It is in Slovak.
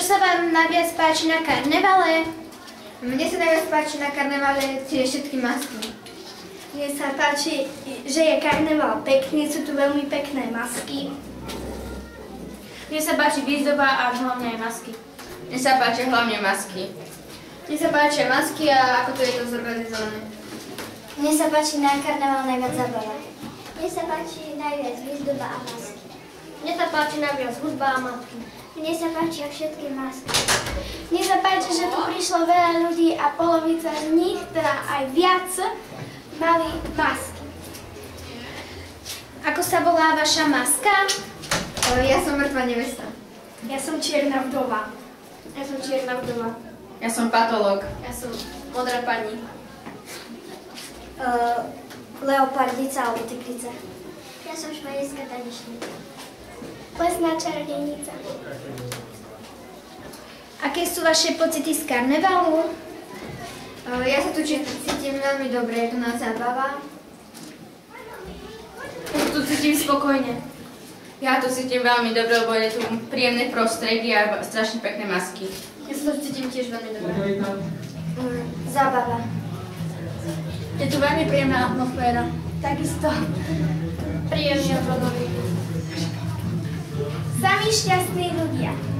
sa vám najviac páči na karnevale? Mne sa najviac páči na karnevale tie všetky masky. Mne sa páči, že je karneval pekný, sú tu veľmi pekné masky. Mne sa páči výzdoba a hlavne aj masky. Mne sa páči hlavne masky. Mne sa páčia masky a ako to je to zorganizované. Mne sa páči na karneval najviac zabava. Mne sa páči najviac výzdoba a masky. Mne sa páči najviac hudba a masky. Mne sa páčia všetky masky. Mne sa páči, že tu prišlo veľa ľudí a polovica z nich, teda aj viac, mali masky. Ako sa volá vaša maska? Ja som mŕtva nevesta. Ja som čierna vdova. Ja som čierna vdova. Ja som patológ. Ja som modrá pani. Leopardica alebo tykrica. Ja som španielská tanečnica. Lesná čarodejnica. Aké sú vaše pocity z karnevalu? Ja sa tu cítim veľmi dobre, je to nás zábava. Ja tu cítim spokojne. Ja tu cítim veľmi dobre, lebo je tu príjemné prostredie a strašne pekné masky. Ja sa tu cítim tiež veľmi dobre. Zábava. Je tu veľmi príjemná atmosféra. Takisto príjemný a plodový. Sami šťastní ľudia.